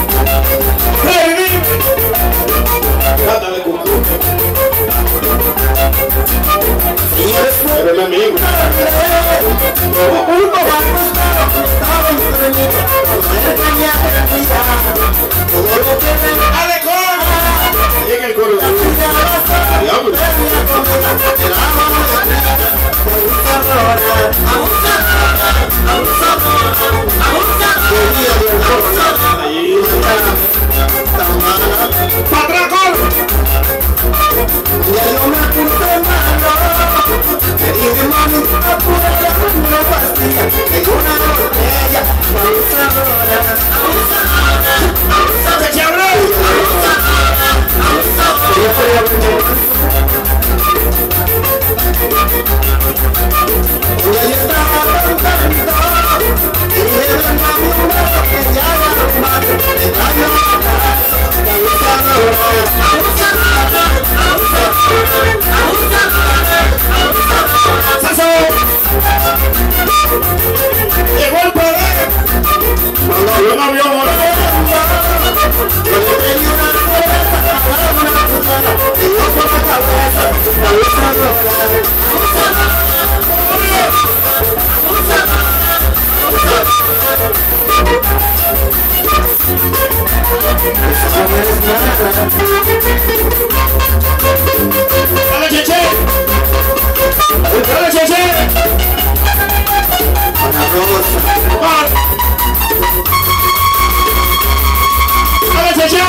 Dale cucu. Pero mi amigo. ¡Ale, coro! Llega el coro. Diablo. ¡Para atrás, coro! Ya no me puse malo. Me dije, mami, apúrate una pastilla. Tengo una botella abusadora. ¡Se chabró! Ya yo estaba contento. Y dije, mami, una botella de mato. Te daño Llegó el poder. Yo no vio ahora. ¡Dale, Cheche! ¡Dale, Cheche! ¡Dale, Cheche!